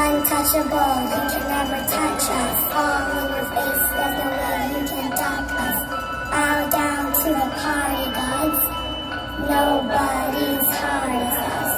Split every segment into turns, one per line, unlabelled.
untouchable, you can never touch us. All in your face, there's no way you can dump us. Bow down to the party gods, nobody's hard as us.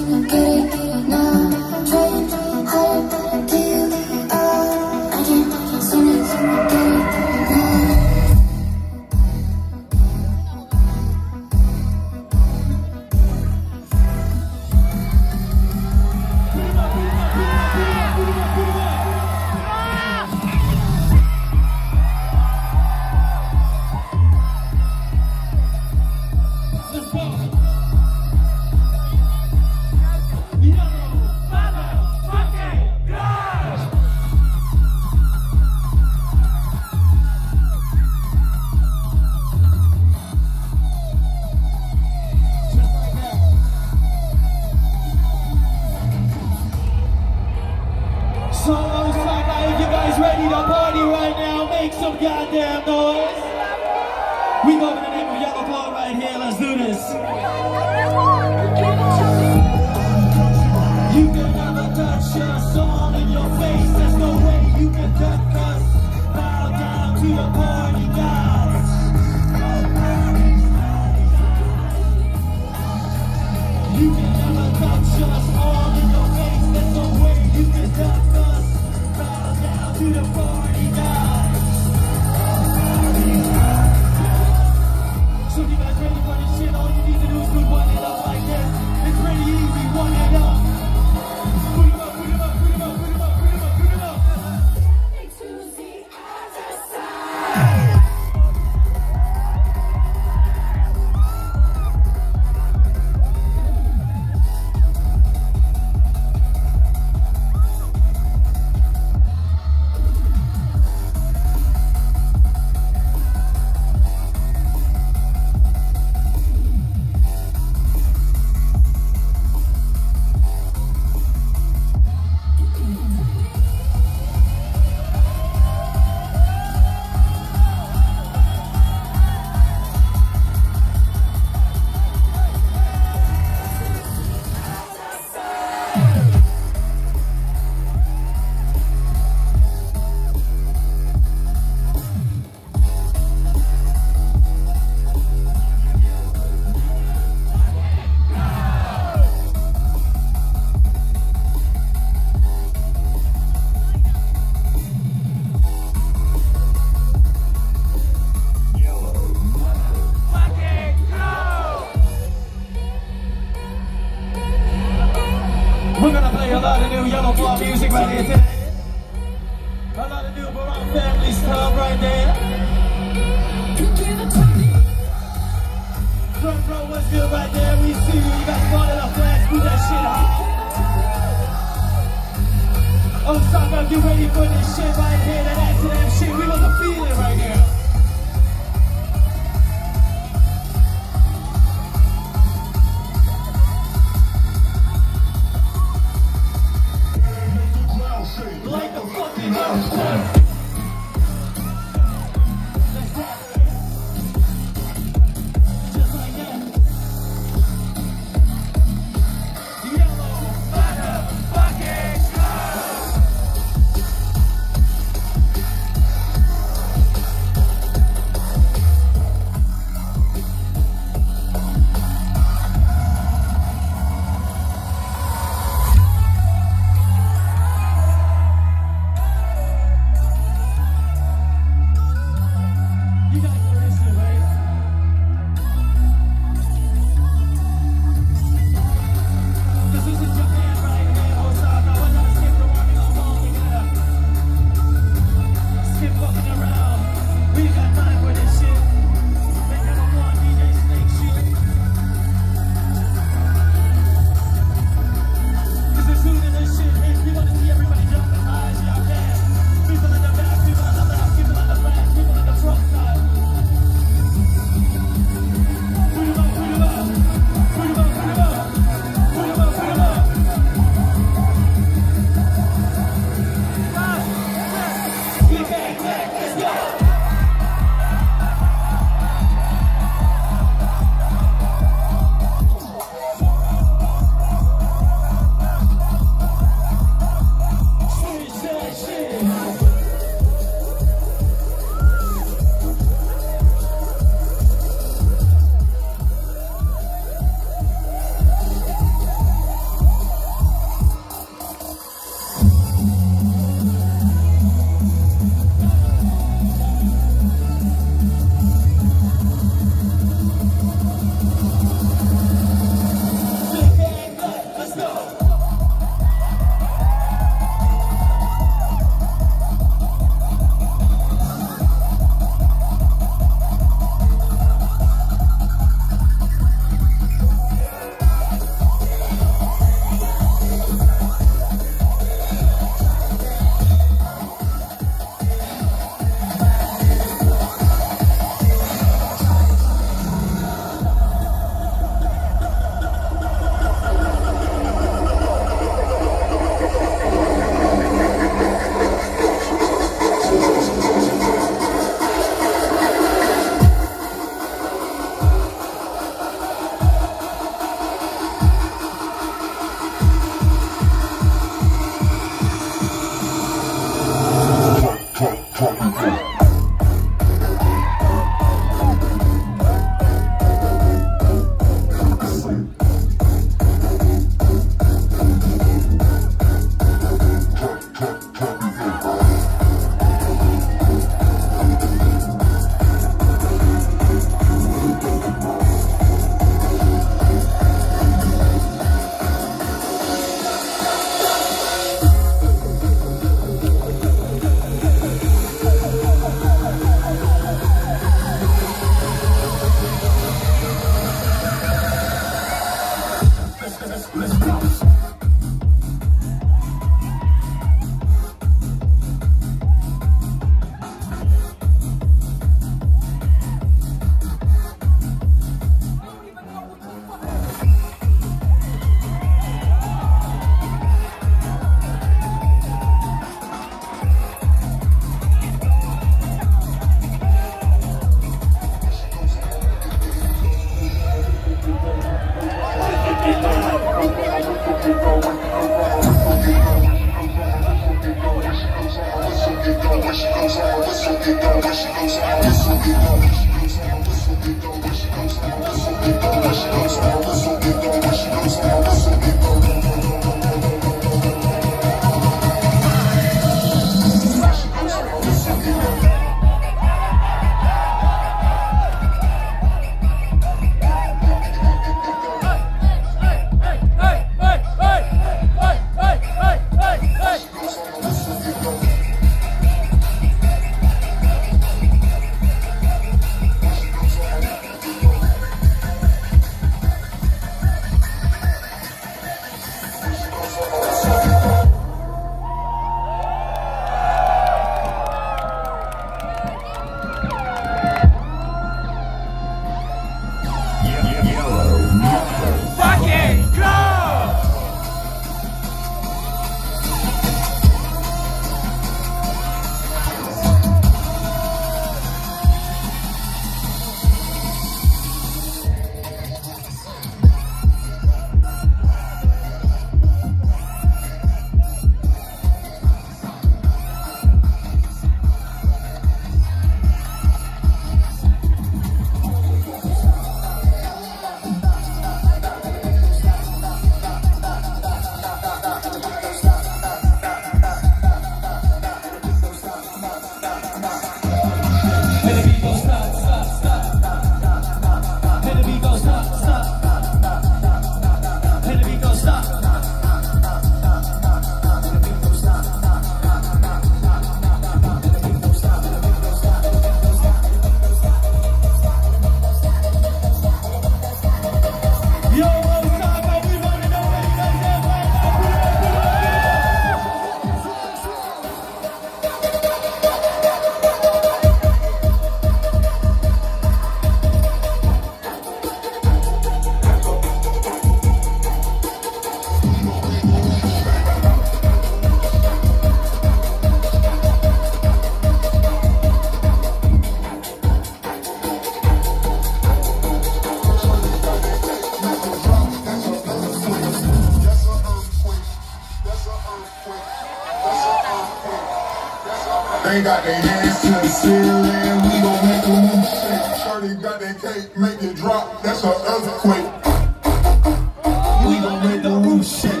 They got their hands to the ceiling, we gon' make a move shake. Shorty got that cake, make it drop, that's an earthquake. We gon' make the roof shake.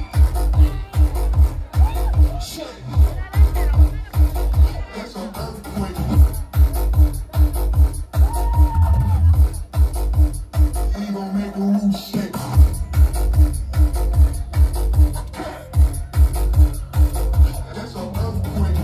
That's an earthquake. We gon' make the roof shake. That's an earthquake.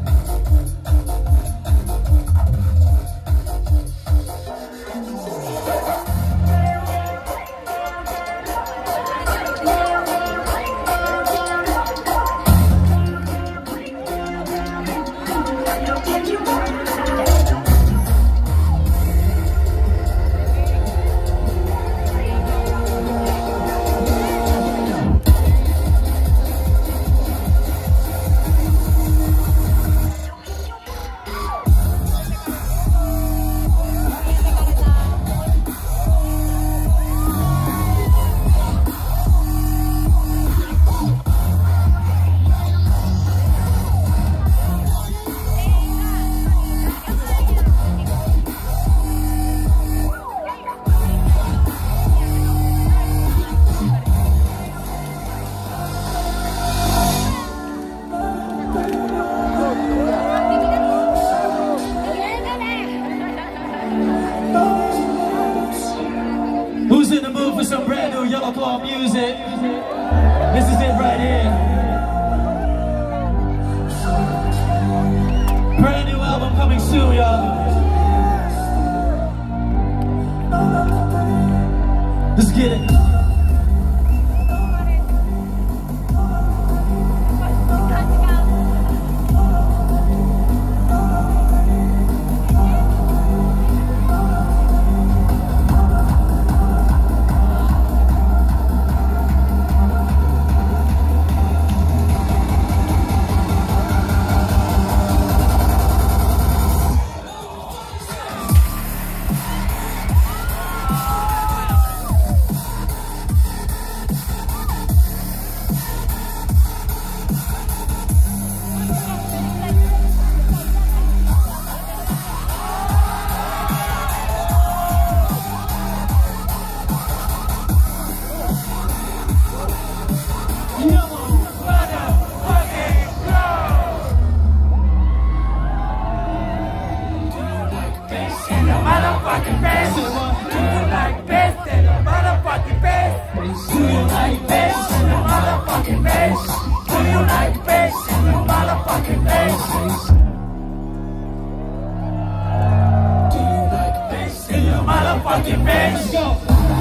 Who's in the mood for some brand new Yellow Claw music? This is it right here. Brand new album coming soon, y'all. Let's get it. Motherfucking bass. Let's go.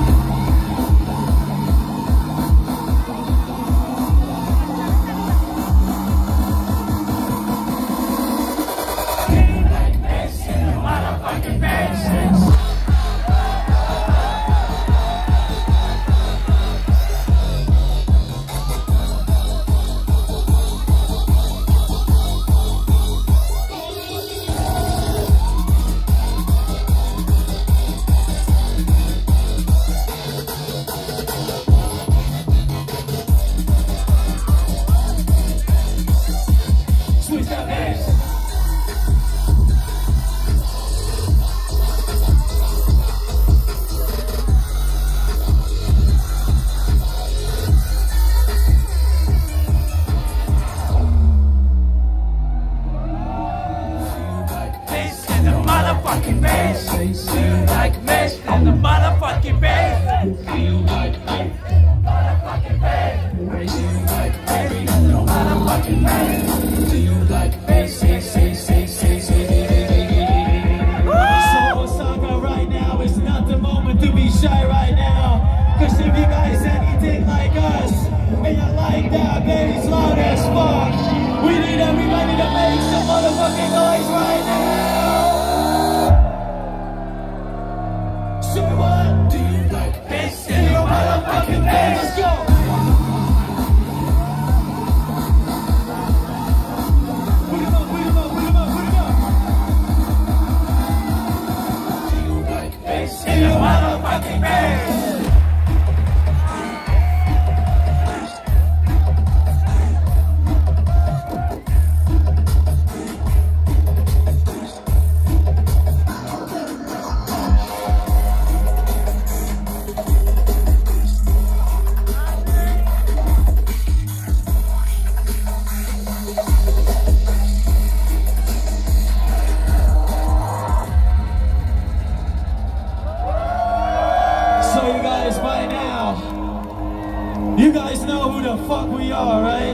motherfucking bass. Feel like bass in the motherfucking bass. Feel like bass in the motherfucking bass. Feel like bass in the motherfucking bass. Feel like bass,
So Osaka right now is not the moment to be shy right now. Cause if you guys anything like us, and you like that bass loud as fuck, we need everybody to make some motherfucking noise right now. Say what?
do you like bass in the motherfucking bass?
Let's go. Put him up, put him up, put him up, put him up.
Do you like bass in the motherfucking bass?
right?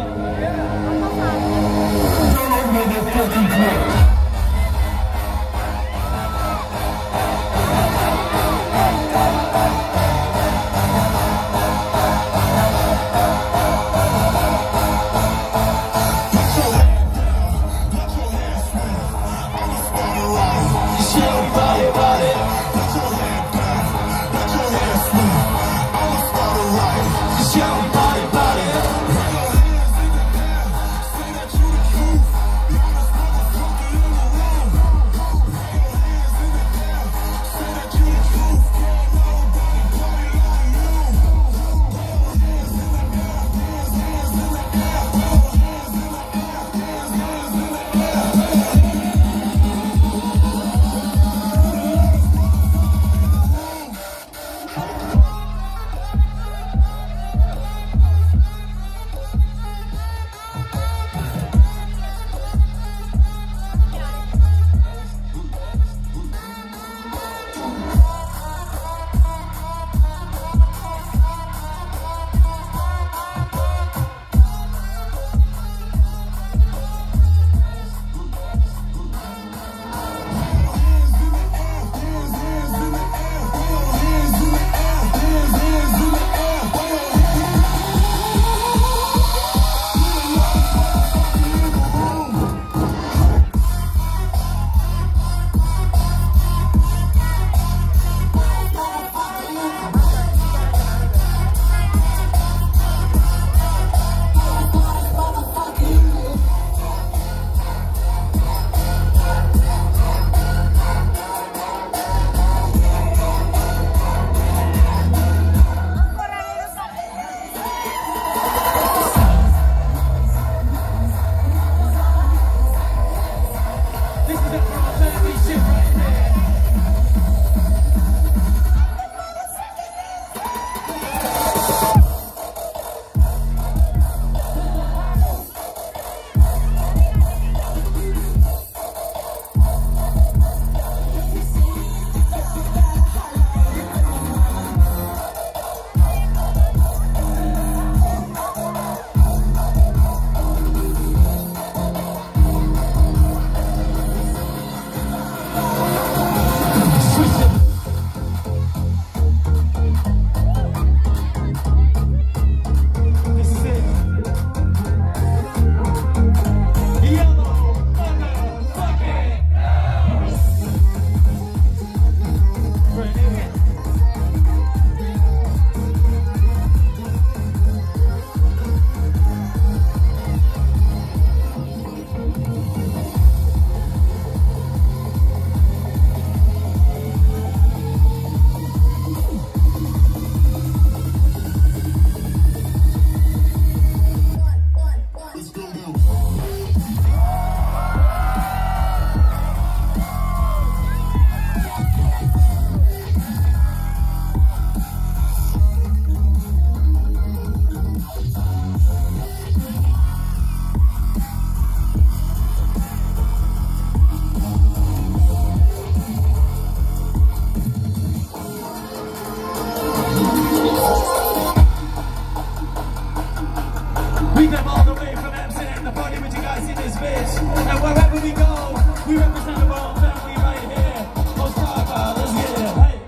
We come all the way from Amsterdam to party with you guys in this bitch. And wherever we go, we represent our own family right here. Osaka, let's get it. Hey.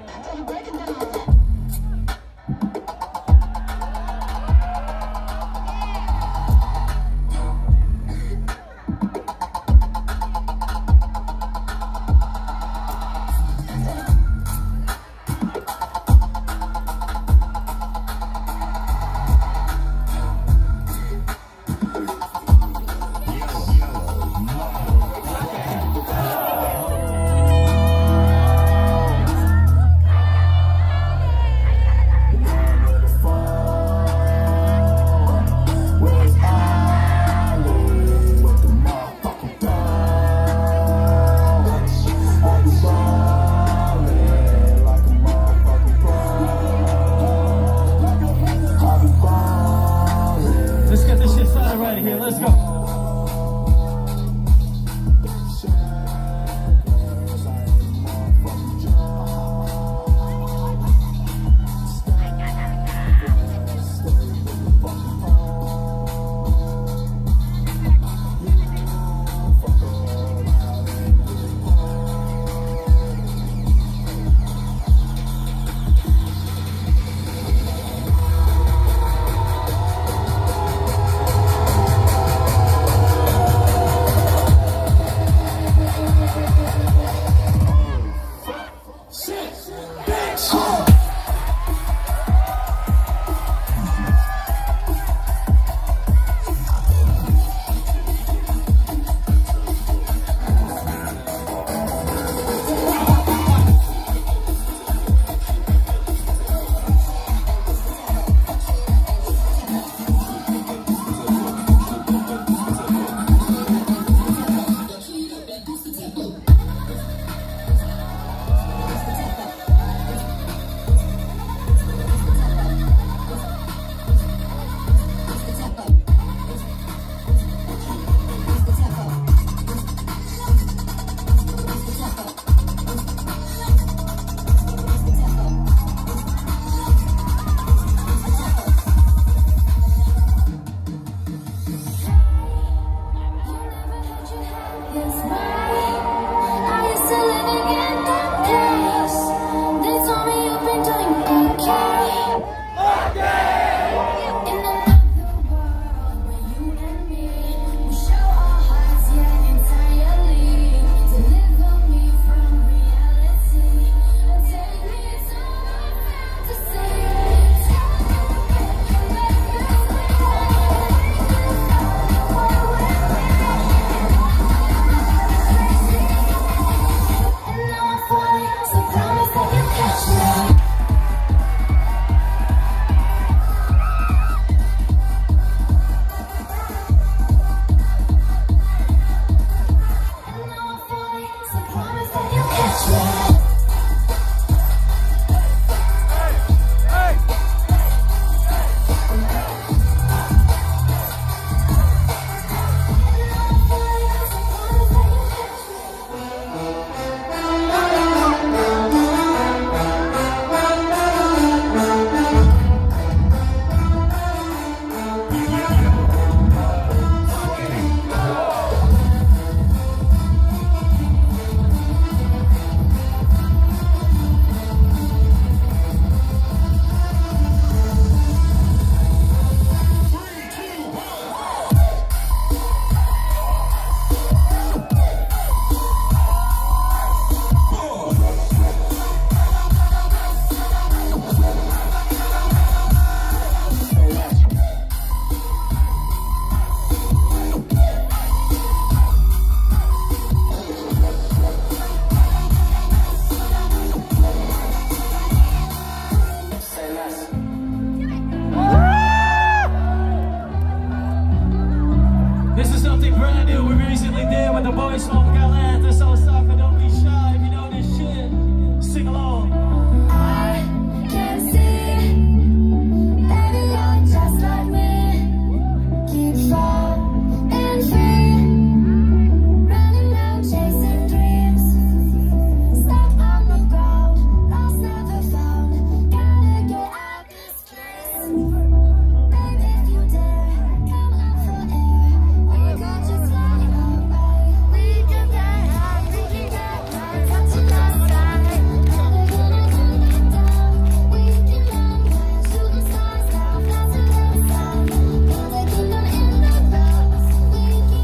brand new. We recently did with the boys from Galanta. So sucker, don't be shy if you know this shit. Sing along.
I can see, baby, you're just like me. Keep strong and free, running around chasing dreams. Stuck on the ground, lost never found. Gotta get out this place. Baby, if you dare, come out for air. We could just fly away. We can get high, we can get high, touching the sky. Never gonna come back down. We can run high, shooting stars down, flashing the sun. Build a kingdom in the clouds. We can get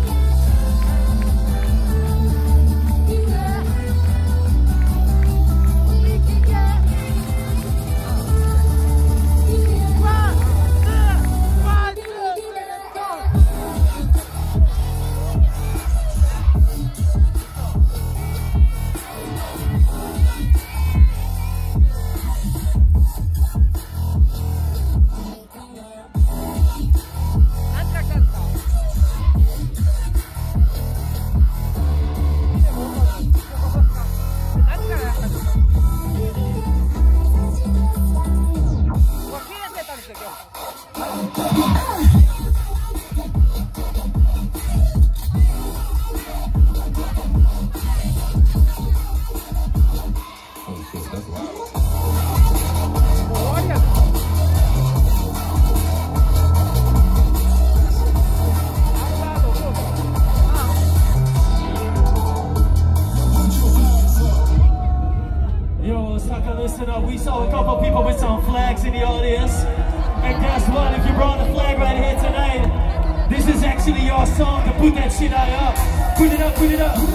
Yo, sucker, listen up. We saw a couple people with some flags in the audience. And guess what? If you brought a flag right here tonight, this is actually your song to put that shit up. Put it up, put it up.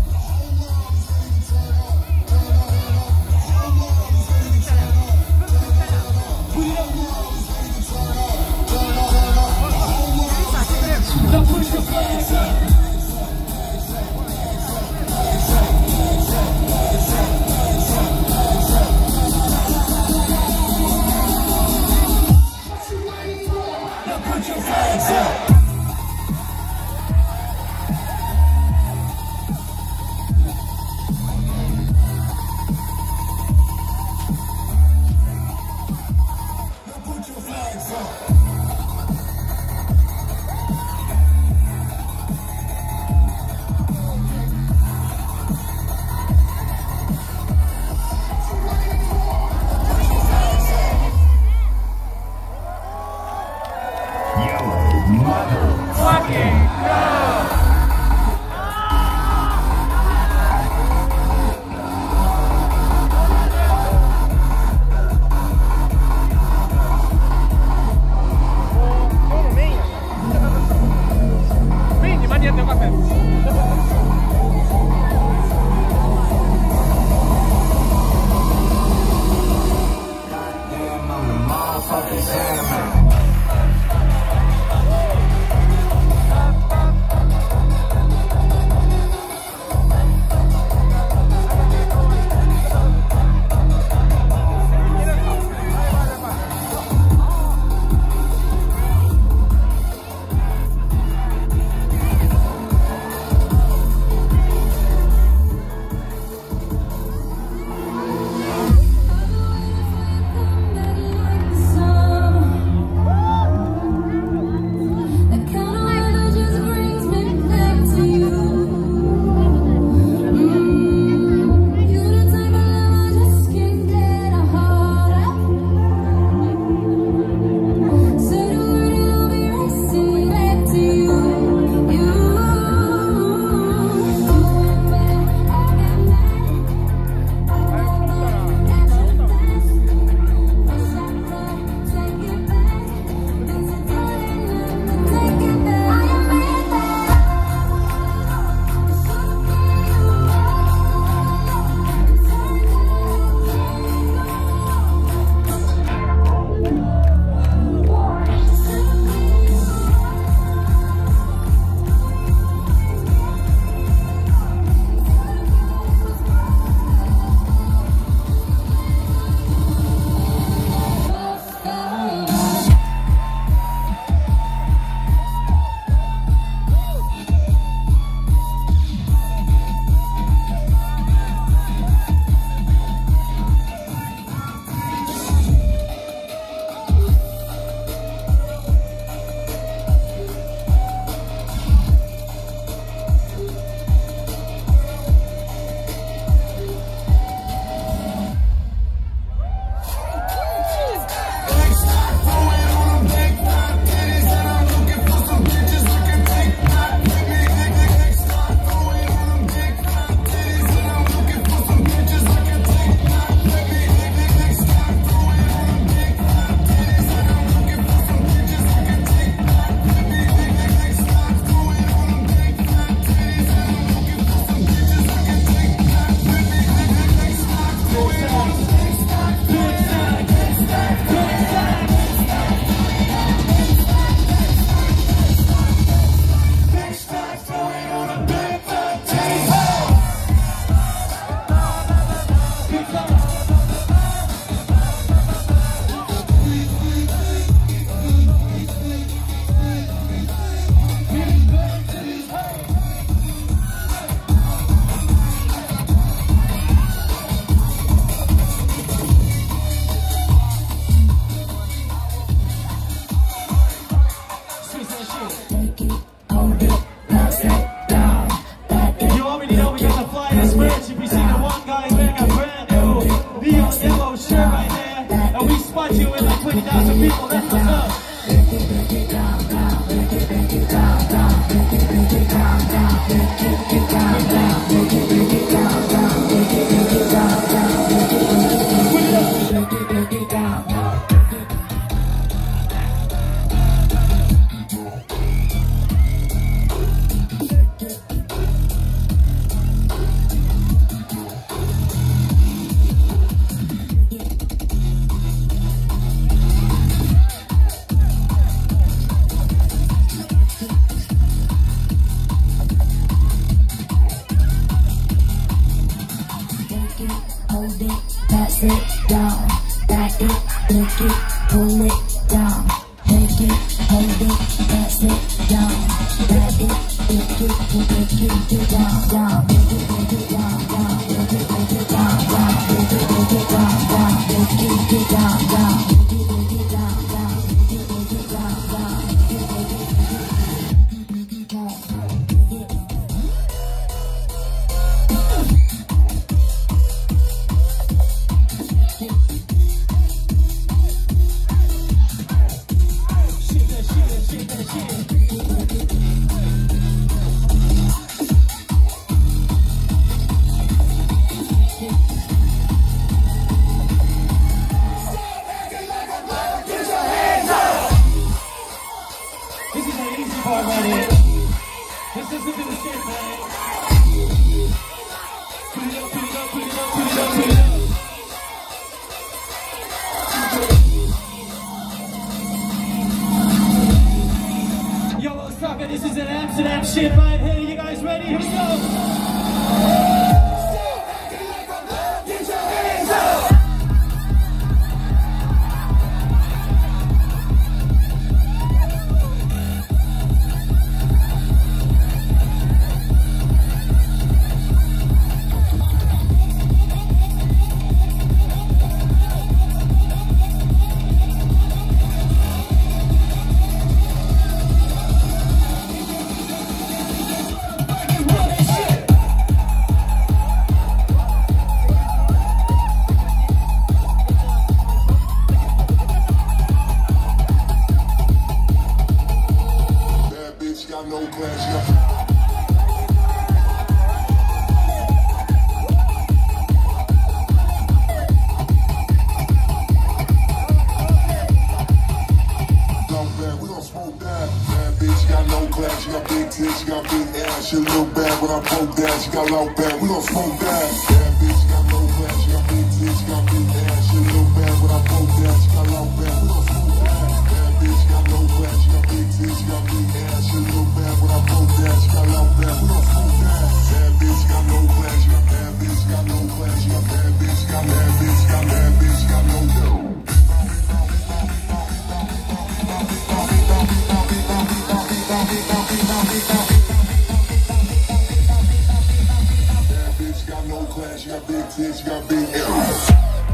Now push your flags up. Now put your flags up. This is an Amsterdam shit right here. You guys ready? Here we go.
She got big tits, she got big ass. She look bad when I broke down. She got low bad, we gon' smoke that. Bad bitch, she got no class. She got big tits, she got big ass. She look bad when I broke down. She got low bad, we gon' smoke that. Bad bitch, she got no class. She got big tits, she got big ass. She look bad when I broke down. She got low bad, we gon' smoke that. Bad bitch, she got no class. She got bad bitch, she got no class. She got bad bitch, she got bad bitch, she got bad bitch, she got no dough. She got big tits, she got big ass.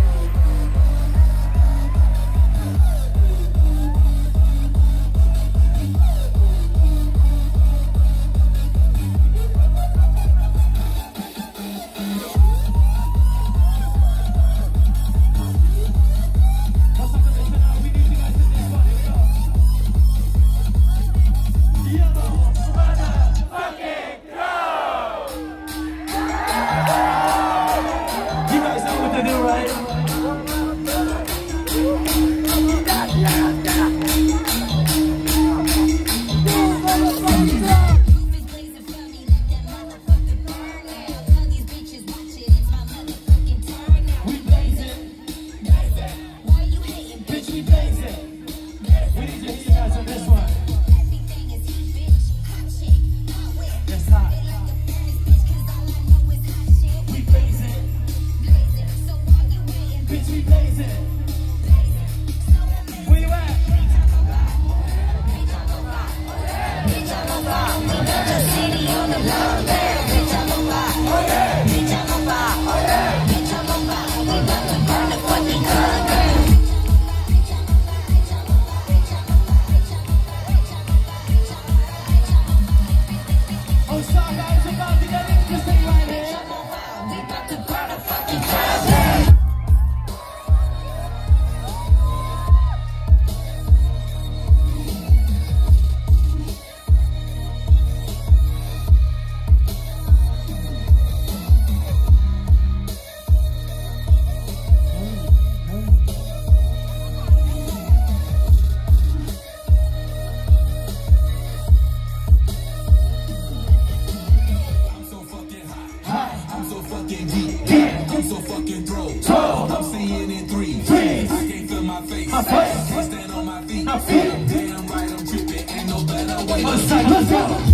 I'm so fucking throw. I'm seeing in threes. I can't feel my face. Can't stand on my feet. Damn right, I'm tripping. Ain't no better way.
Let's go.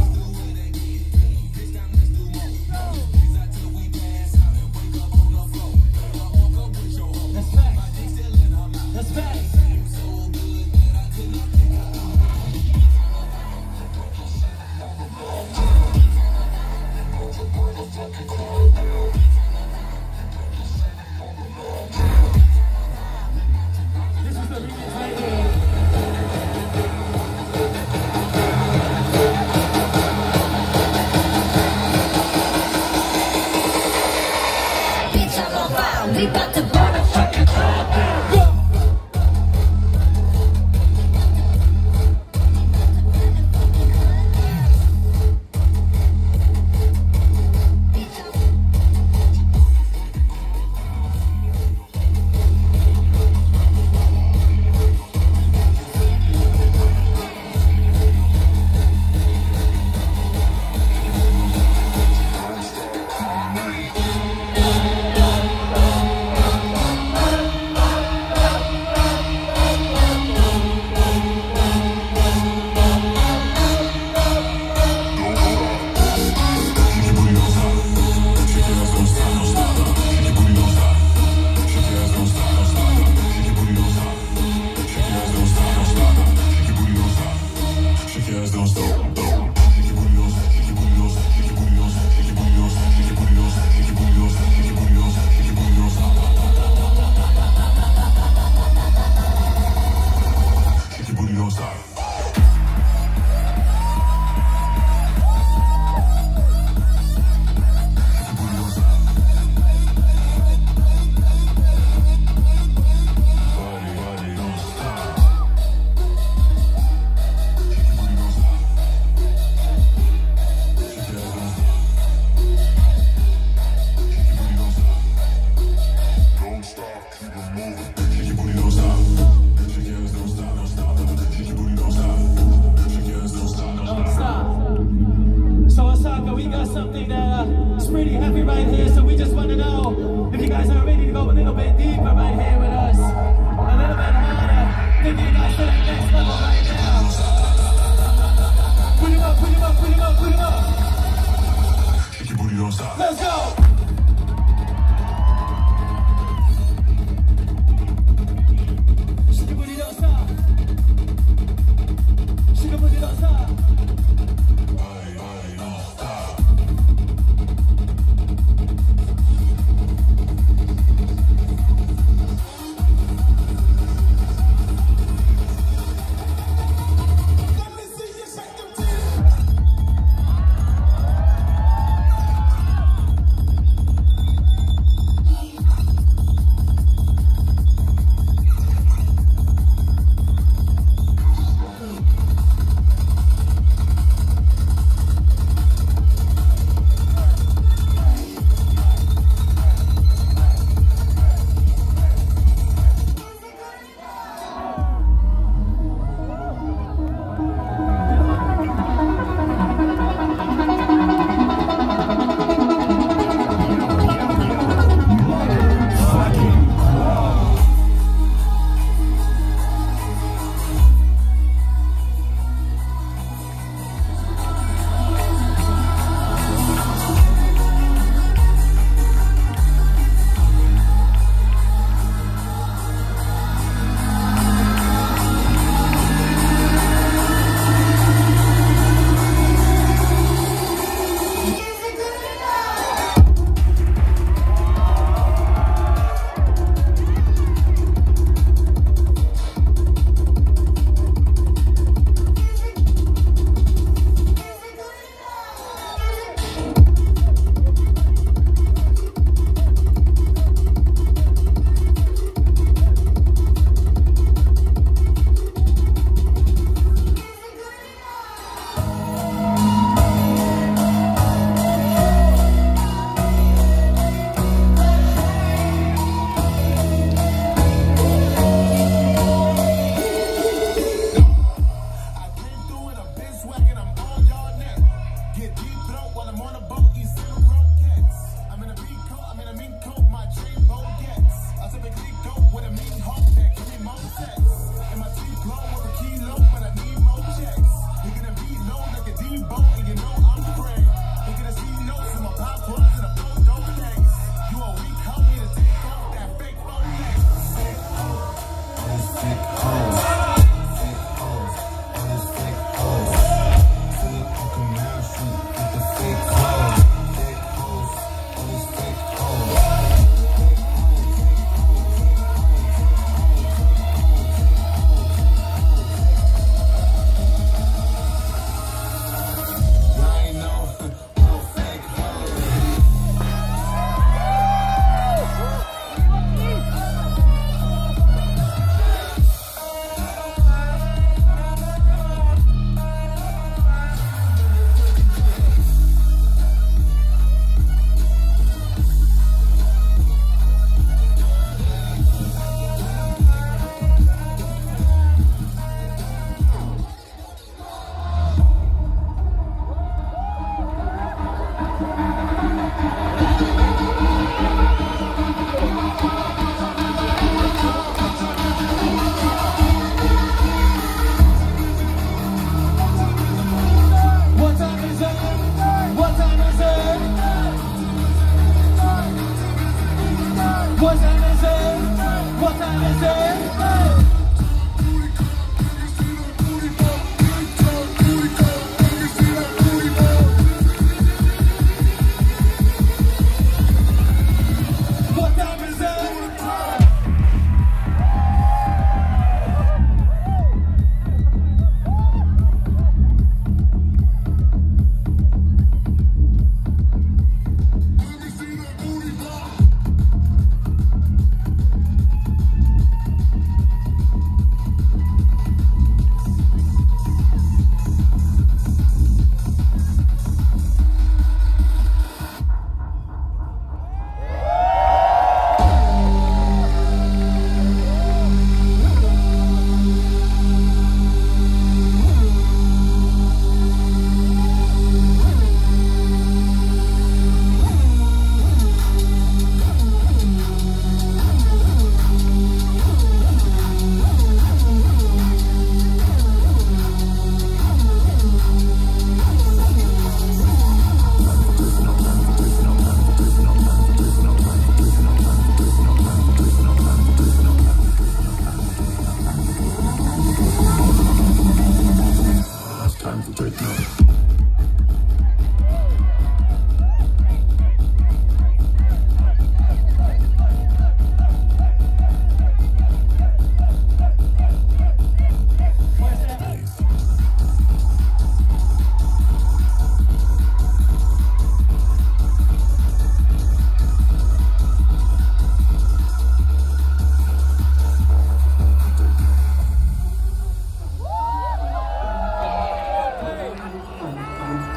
we got something that's pretty heavy right here, so we just want to know if you guys are ready to go a little bit deeper right here with us. A little bit harder. Take you guys to the next level right now. Put him up, put him up, put him up, put him up.
Shake your booty, don't stop.
Let's go. Shake your booty, don't stop. Shake your booty, don't stop.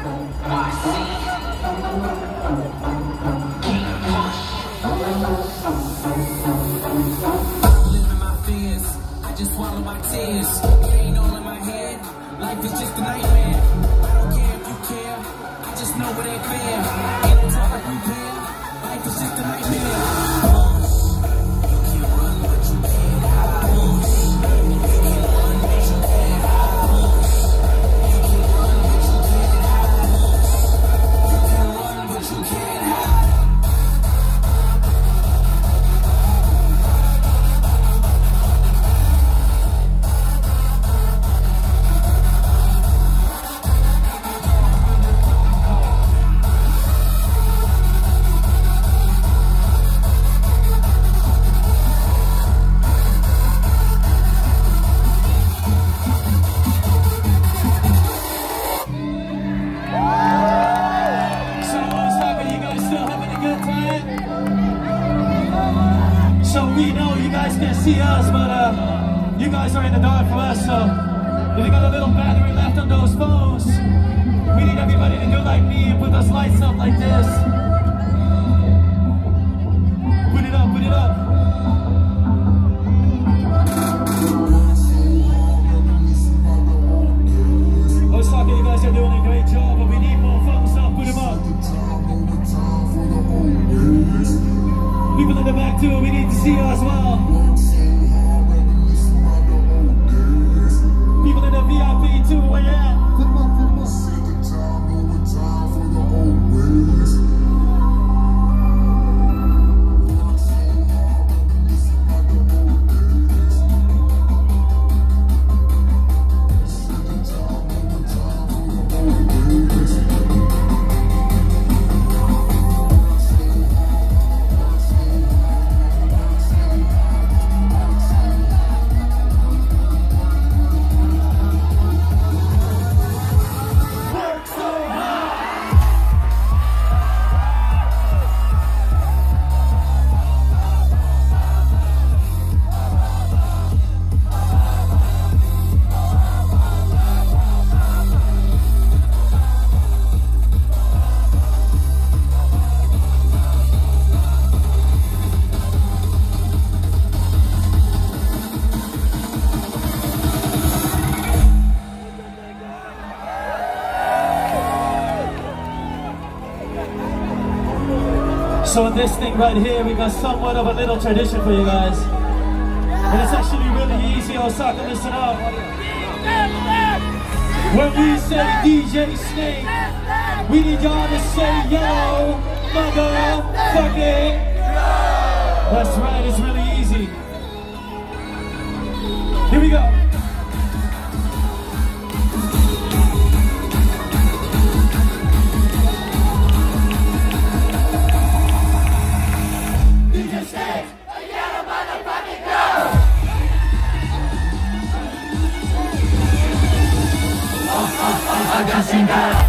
Living my fears, I just swallow my tears. It ain't all in my head, life is just a nightmare. I don't care if you care, I just know it ain't fair. Ain't no time to prepare, life is just a nightmare. You can run but you can't hide. You can run but you can't hide. You can run but you can't hide. You can run but you can't hide.
See us, but you guys are in the dark for us, so if you got a little battery left on those phones, we need everybody to do like me and put those lights up like this. Put it up, put it up. Osaka, you guys are doing a great job, but we need more phones up, put them up. People in the back too, we need to see you as well. People in the VIP too, where you at? So in this thing right here, we got somewhat of a little tradition for you guys. And it's actually really easy. Osaka, listen up. When we say DJ Snake, we need y'all to say yo, motherfucking. That's right, it's really easy. Here we go.
I got seen that.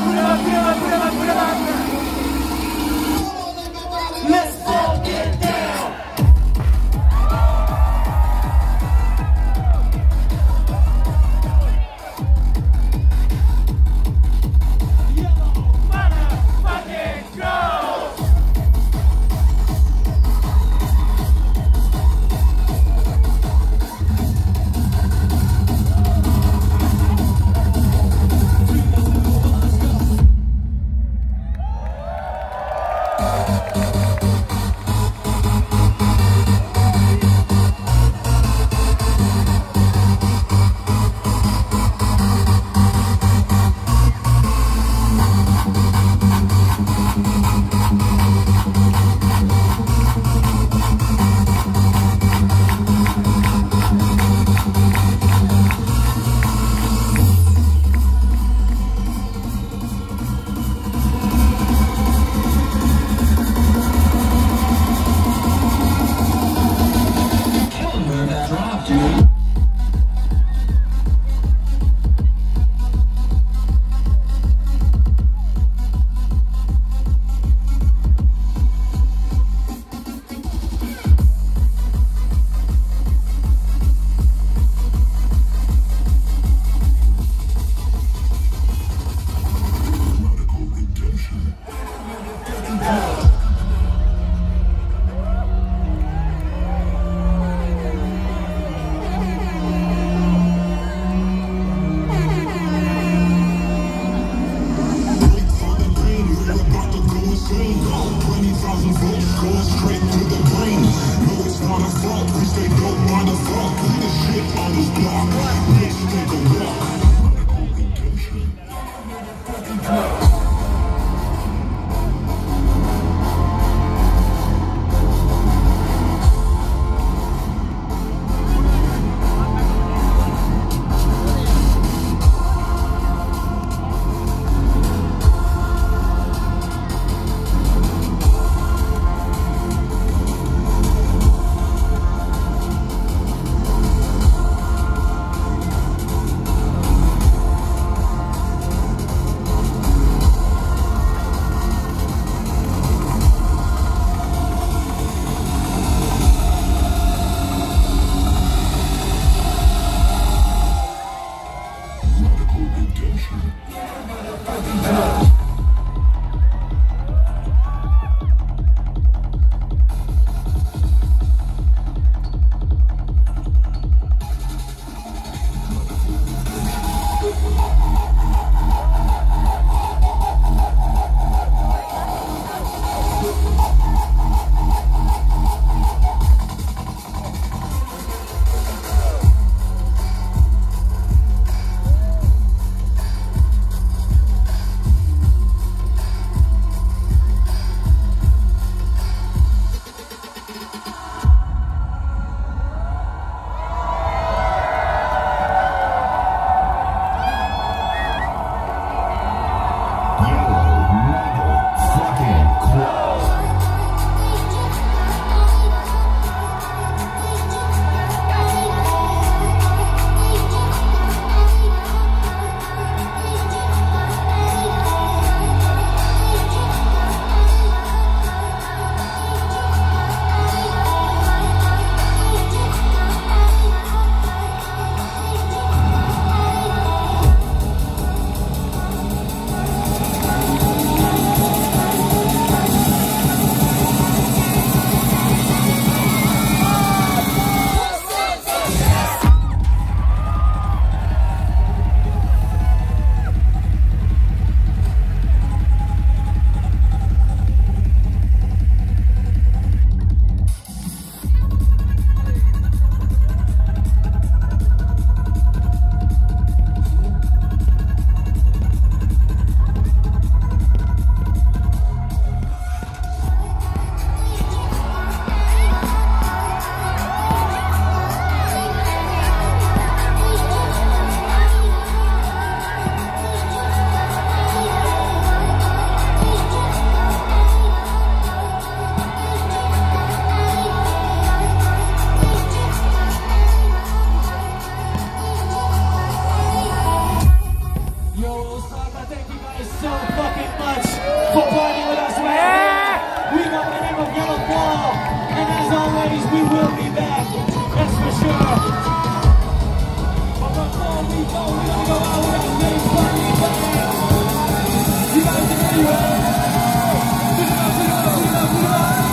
Let's all get down. Yellow motherfucking drone. Osaka, thank you guys so fucking much for partying with us right now. We go by the name of Yellow Claw, and as always, we will be back. That's for sure. But before we go, we're gonna go out with our main party band. You guys are ready, right? Put it up, put it up, put it up, put it up.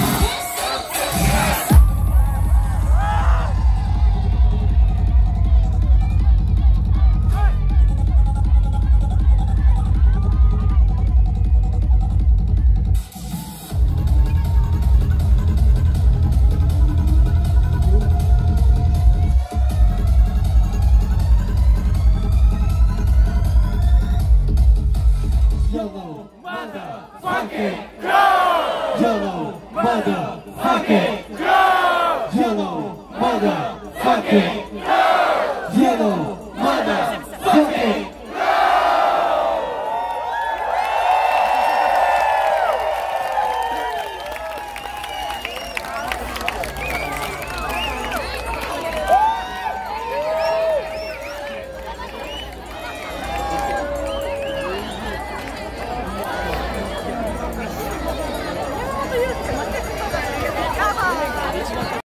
Yellow motherfucking go! Yellow motherfucking go! Yellow motherfucking